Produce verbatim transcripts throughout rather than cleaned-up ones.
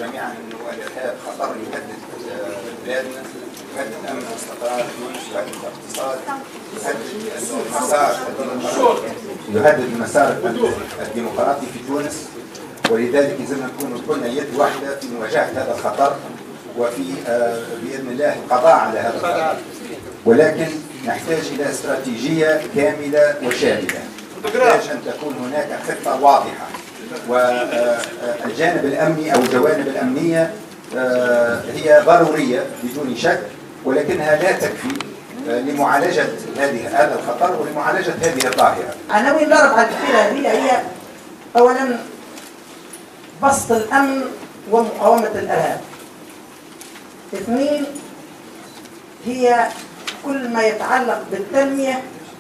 جميعا انه الارهاب خطر يهدد بلادنا، يهدد الامن والاستقرار، يهدد الاقتصاد، يهدد المسار يهدد المسار الديمقراطي في تونس، ولذلك لازمنا نكونوا كلنا يد واحده في مواجهه هذا الخطر وفي باذن الله القضاء على هذا الخطر. ولكن نحتاج الى استراتيجيه كامله وشامله، نحتاج ان تكون هناك خطه واضحه، والجانب الامني او الجوانب الامنيه هي ضروريه بدون شك، ولكنها لا تكفي لمعالجه هذه هذا الخطر ولمعالجه هذه الظاهره. عناوين الاربعه الاخيره هذه هي اولا بسط الامن ومقاومه الارهاب. اثنين هي كل ما يتعلق بالتنميه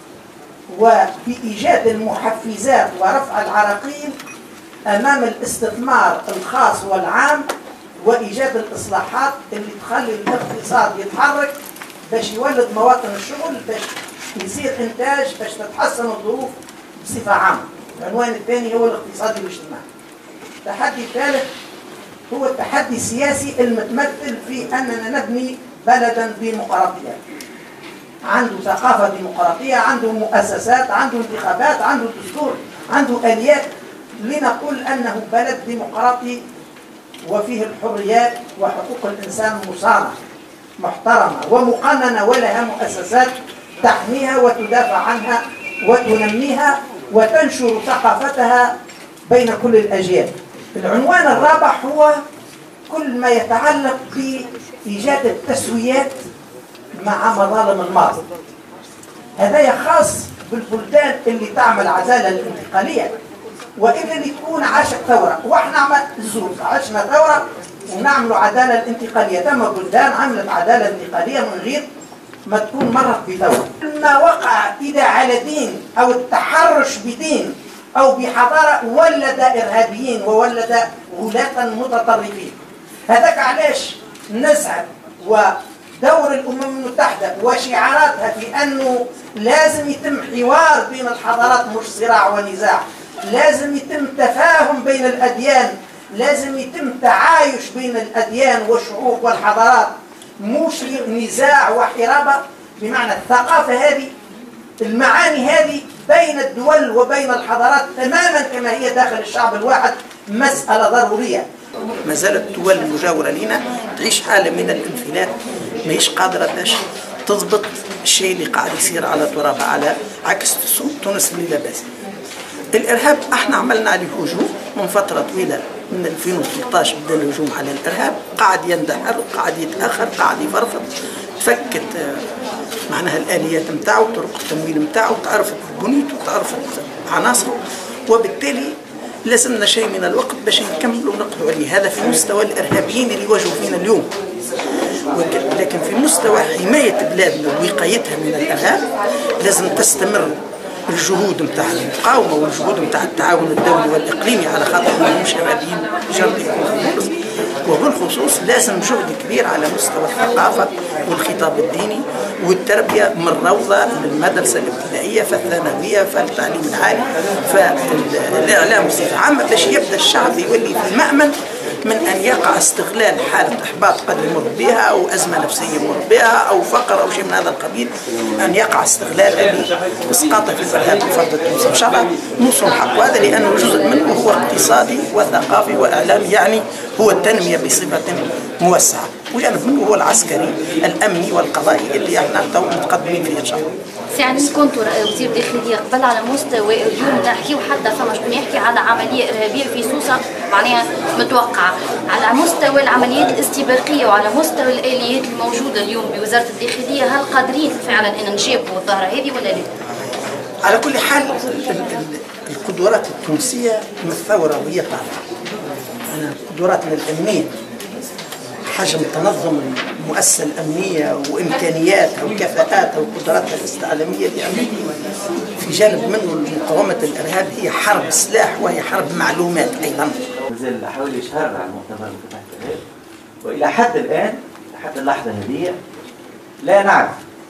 وبإيجاد المحفزات ورفع العراقيل أمام الاستثمار الخاص والعام، وإيجاد الإصلاحات اللي تخلي الاقتصاد يتحرك باش يولد مواطن الشغل، باش يصير إنتاج، باش تتحسن الظروف بصفة عامة. العنوان الثاني هو الاقتصادي والاجتماعي. التحدي الثالث هو التحدي السياسي المتمثل في أننا نبني بلدا ديمقراطيا، عنده ثقافة ديمقراطية، عنده مؤسسات، عنده انتخابات، عنده دستور، عنده آليات لنقول أنه بلد ديمقراطي وفيه الحريات وحقوق الإنسان مصانة محترمة ومقننة، ولها مؤسسات تحميها وتدافع عنها وتنميها وتنشر ثقافتها بين كل الأجيال. العنوان الرابع هو كل ما يتعلق بإيجاد التسويات مع مظالم الماضي. هذا خاص بالبلدان اللي تعمل عدالة الانتقالية وإلا اللي تكون عاشت ثورة، واحنا عمل الظروف عشنا ثورة ونعملوا عدالة الانتقالية. ثم بلدان عملت عدالة انتقالية من غير ما تكون مرت بثورة. ما وقع إذا على دين أو التحرش بدين أو بحضارة ولد إرهابيين وولد غلاة متطرفين. هذاك علاش نسعد ودور الأمم المتحدة وشعاراتها في أنه لازم يتم حوار بين الحضارات مش صراع ونزاع، لازم يتم تفاهم بين الأديان، لازم يتم تعايش بين الأديان والشعوب والحضارات، مش نزاع وحرابة. بمعنى الثقافة هذه، المعاني هذه بين الدول وبين الحضارات تماما كما هي داخل الشعب الواحد مسألة ضرورية. ما زالت الدول المجاورة لنا تعيش حالة من الانفلات، ماهيش قادرة باش تضبط الشيء اللي قاعد يصير على ترابها، على عكس تونس اللي لا باس. الارهاب احنا عملنا عليه هجوم من فتره طويله، من ألفين وثلاثة عشر بدا الهجوم على الارهاب، قاعد يندحر وقاعد يتاخر، قاعد يفرفط، تفكت معناها الاليات نتاعو، طرق التمويل نتاعو، تعرفت بنيته وتعرفت عناصره، وبالتالي لازمنا شيء من الوقت باش نكملوا ونقضوا عليه. هذا في مستوى الارهابيين اللي يواجهوا فينا اليوم، لكن في مستوى حمايه بلادنا ووقايتها من الارهاب لازم تستمر الجهود نتاع المقاومه والجهود نتاع التعاون الدولي والاقليمي، على خاطر ماهمش ارهابيين شرط يكونوا، وبالخصوص لازم جهد كبير على مستوى الثقافه والخطاب الديني والتربيه من الروضه للمدرسه الابتدائيه فالثانويه فالتعليم العالي فالاعلام بصفه عامه، باش يبدا الشعب يولي في المأمن من ان يقع استغلال حاله احباط قد يمر بها او ازمه نفسيه يمر بها او فقر او شيء من هذا القبيل، ان يقع استغلال لاسقاطه في الارهاب وفرض تونس. ان شاء الله نوصل حق هذا، لانه جزء منه هو اقتصادي وثقافي واعلامي، يعني هو التنميه بصفه موسعه، وجانب منه هو العسكري الامني والقضائي اللي احنا تو متقدمين فيه ان شاء الله. سي عنيس كنتوا وزير الداخليه قبل على مستوى اليوم نحكيو حتى فما شكون يحكي على عمليه ارهابيه في سوسه معناها متوقعه، على مستوى العمليات الاستباقيه وعلى مستوى الاليات الموجوده اليوم بوزاره الداخليه، هل قادرين فعلا ان نجابوا الظاهره هذه ولا لا؟ على كل حال القدرات التونسيه من الثوره وهي طالعه، قدراتنا الامنيه، حجم تنظم المؤسسه الامنيه وامكانياتها وكفاءاتها وقدراتها الاستعلاميه اللي عندنا، في جانب منه مقاومه الارهاب هي حرب سلاح وهي حرب معلومات ايضا. مازال حوالي شهر على المؤتمر مكافحه الارهاب، والى حد الان حتى اللحظه هذه لا نعرف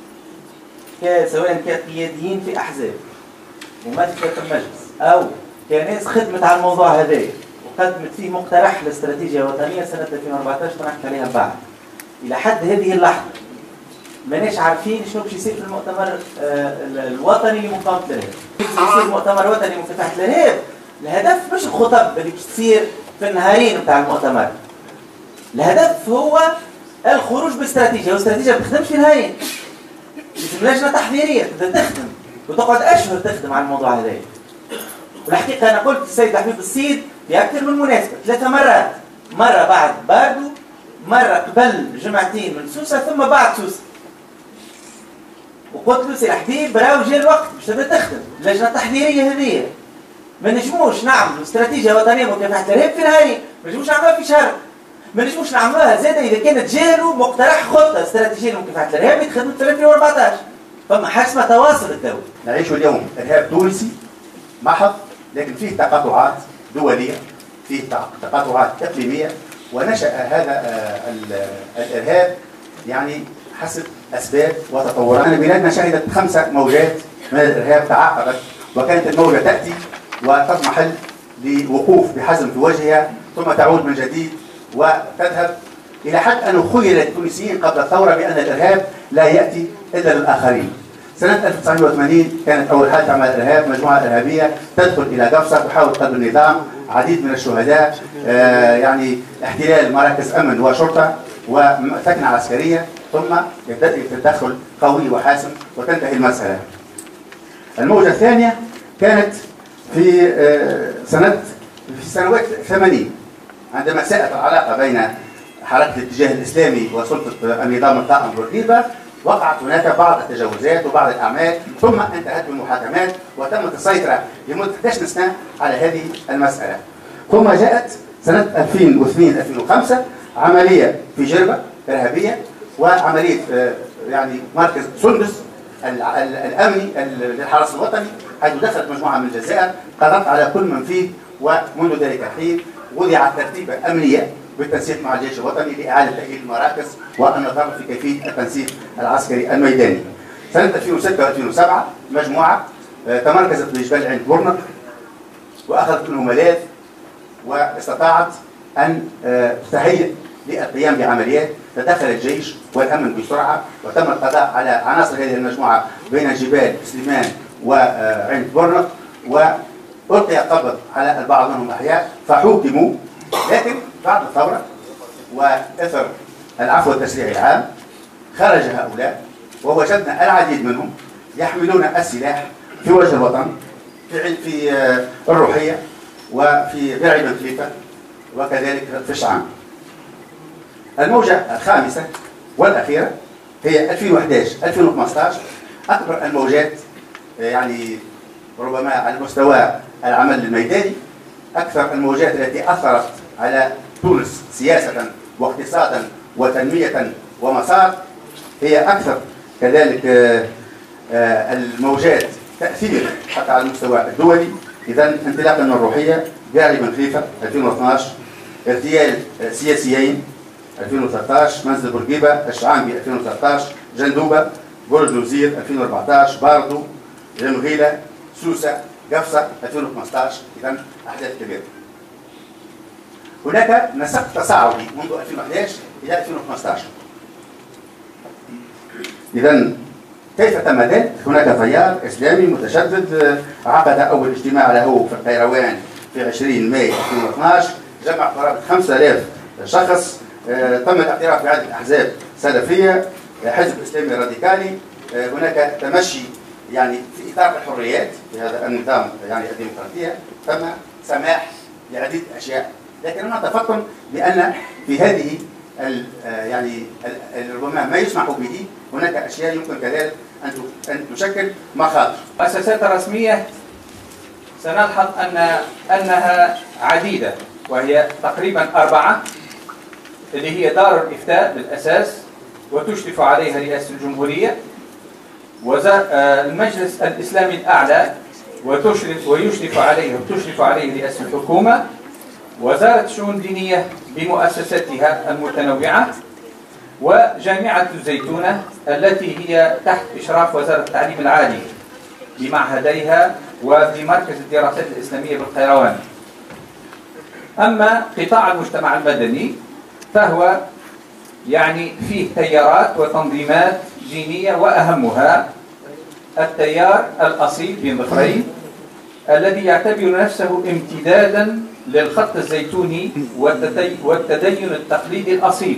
سواء كقياديين في احزاب ممثله في المجلس او كناس خدمت على الموضوع هذايا قدمت فيه مقترح لاستراتيجية وطنية سنة ألفين وأربعطاش طرحت عليها بعد. إلى حد هذه اللحظة ماناش عارفين شنو باش يصير في المؤتمر الوطني لمقاومة الإرهاب. يصير مؤتمر وطني لمكافحة الإرهاب، الهدف مش الخطب اللي باش تصير في النهارين بتاع المؤتمر. الهدف هو الخروج باستراتيجية، واستراتيجية ما بتخدمش في نهارين. لازم لجنة تحضيرية تبدا تخدم وتقعد أشهر تخدم على الموضوع هذا. والحقيقة أنا قلت للسيد حبيب السيد في أكثر من مناسبة ثلاثة مرات، مرة بعد باردو، مرة قبل جمعتين من سوسة، ثم بعد سوسة. وقلت له سي حبيب راهو جا الوقت باش تبدا تخدم، اللجنة التحضيرية هذه. ما نجموش نعملوا استراتيجية وطنية مكافحة الإرهاب في نهارين، ما نجموش نعملوها في شهر. ما نجموش نعملوها زادة إذا كانت جالوا مقترح خطة استراتيجية لمكافحة الإرهاب يتخدم في ألفين وأربعطاش. فما حاجة اسمها تواصل الدولي. نعيش اليوم إرهاب تونسي محض، لكن فيه تقاطعات دولية، فيه تقاطعات إقليمية، ونشأ هذا الإرهاب يعني حسب أسباب وتطورات. أنا بلادنا شهدت خمسة موجات من الإرهاب تعاقبت، وكانت الموجة تأتي وتضمحل لوقوف بحزم في وجهها ثم تعود من جديد وتذهب، إلى حد أن خيل التونسيين قبل الثورة بأن الإرهاب لا يأتي إلا للآخرين. سنة ألف وتسعمئة وثمانين كانت أول حادثة عمل الإرهاب، مجموعة إرهابية تدخل إلى قفصة تحاول قتل النظام، عديد من الشهداء، آه يعني احتلال مراكز أمن وشرطة وثكنة عسكرية، ثم يبدأ التدخل قوي وحاسم وتنتهي المسألة. الموجة الثانية كانت في آه سنة في سنوات الثمانين عندما ساءت العلاقة بين حركة الاتجاه الإسلامي وسلطة النظام القائم بورقيبة. وقعت هناك بعض التجاوزات وبعض الأعمال، ثم انتهت بالمحاكمات وتمت السيطرة لمدة أحد عشر سنة على هذه المسألة. ثم جاءت سنة ألفين واثنين ألفين وخمسة عملية في جربة إرهابية، وعملية يعني مركز سندس الأمني للحرس الوطني، حيث دخلت مجموعة من الجزائر قضت على كل من فيه، ومنذ ذلك الحين وضعت ترتيبة أمنية بالتنسيق مع الجيش الوطني لإعادة تأهيل المراكز والنظر في كيفية التنسيق العسكري الميداني. سنة ألفين وستة وألفين وسبعة مجموعة تمركزت في جبال عين بورنق وأخذت منه ملاذ، واستطاعت أن تهيئ للقيام بعمليات. تدخل الجيش والأمن بسرعة وتم القضاء على عناصر هذه المجموعة بين جبال سليمان وعين بورنق، وألقي القبض على البعض منهم أحياء فحوكموا. لكن بعد الثورة وإثر العفو التشريعي العام خرج هؤلاء، ووجدنا العديد منهم يحملون السلاح في وجه الوطن، في في الروحية وفي درع بن خليفة وكذلك في الشعام. الموجة الخامسة والأخيرة هي ألفين وأحد عشر ألفين وخمسة عشر، أكبر الموجات يعني ربما على مستوى العمل الميداني، أكثر الموجات التي أثرت على تونس سياسة واقتصادا وتنمية ومسار، هي أكثر كذلك الموجات تأثير حتى على المستوى الدولي. إذا انطلاقا من الروحية، درع بن خليفة ألفين واثني عشر، اغتيال سياسيين ألفين وثلاثة عشر، منزل بورقيبة، الشعامبي ألفين وثلاثة عشر، جندوبة، برج الوزير ألفين وأربعة عشر، باردو، جمغيلة، سوسة، قفصة ألفين وخمسة عشر. إذا أحداث كبيرة. هناك نسق تصاعدي منذ ألفين وأحد عشر إلى ألفين وخمسة عشر. إذا كيف تم ذلك؟ هناك تيار إسلامي متشدد عقد أول اجتماع له في القيروان في عشرين ماي ألفين واثني عشر، جمع قرابة خمسة آلاف شخص. تم الاعتراف بعدة أحزاب سلفية، حزب إسلامي راديكالي. هناك تمشي يعني في إطار الحريات في هذا النظام يعني الديمقراطية، تم سماح لعديد الأشياء، لكن أنا أتفطن بأن في هذه يعني ربما ما يسمح به هناك أشياء يمكن كذلك أن تشكل مخاطر. المؤسسات الرسمية سنلحظ أن أنها عديدة، وهي تقريبا أربعة، اللي هي دار الإفتاء بالأساس وتشرف عليها رئاسة الجمهورية، والمجلس الإسلامي الأعلى وتشرف ويشرف عليه وتشرف عليه رئاسة الحكومة، وزارة الشؤون الدينية بمؤسساتها المتنوعة، وجامعة الزيتونة التي هي تحت إشراف وزارة التعليم العالي بمعهديها وبمركز الدراسات الإسلامية بالقيروان. أما قطاع المجتمع المدني فهو يعني فيه تيارات وتنظيمات دينية، وأهمها التيار الأصيل بين ظفرين الذي يعتبر نفسه امتدادا للخط الزيتوني والتدين التقليدي الأصيل.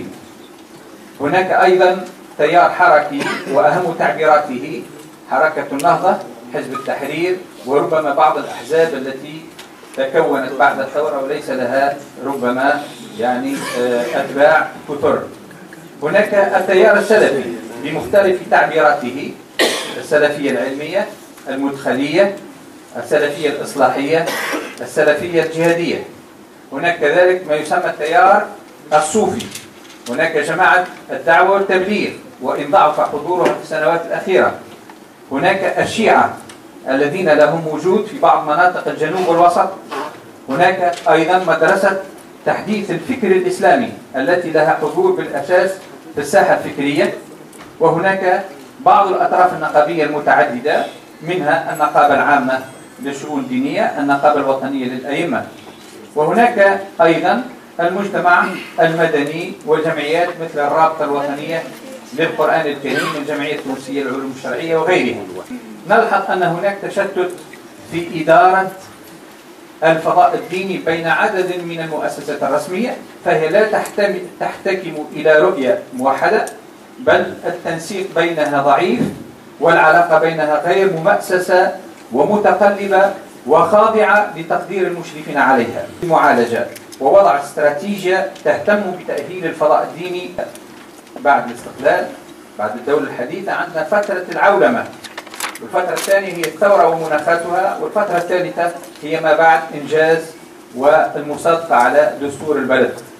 هناك أيضا تيار حركي وأهم تعبيراته حركة النهضة، حزب التحرير، وربما بعض الأحزاب التي تكونت بعد الثورة وليس لها ربما يعني أتباع كثر. هناك التيار السلفي بمختلف تعبيراته، السلفية العلمية، المدخلية، السلفية الإصلاحية، السلفية الجهادية. هناك كذلك ما يسمى التيار الصوفي. هناك جماعة الدعوة والتبليغ وإن ضعف حضورها في السنوات الأخيرة. هناك الشيعة الذين لهم وجود في بعض مناطق الجنوب والوسط. هناك أيضا مدرسة تحديث الفكر الإسلامي التي لها حضور بالأساس في الساحة الفكرية. وهناك بعض الأطراف النقابية المتعددة، منها النقابة العامة للشؤون الدينية، النقابة الوطنية للأئمة. وهناك أيضا المجتمع المدني وجمعيات مثل الرابطة الوطنية للقرآن الكريم، الجمعية التونسية للعلوم الشرعية وغيرها. نلحظ أن هناك تشتت في إدارة الفضاء الديني بين عدد من المؤسسات الرسمية، فهي لا تحتكم إلى رؤية موحدة، بل التنسيق بينها ضعيف والعلاقة بينها غير مؤسسة ومتقلبة وخاضعة لتقدير المشرفين عليها. معالجة ووضع استراتيجية تهتم بتأهيل الفضاء الديني. بعد الاستقلال، بعد الدولة الحديثة، عندنا فترة العولمة، والفترة الثانية هي الثورة ومناخاتها، والفترة الثالثة هي ما بعد إنجاز والمصادقة على دستور البلد.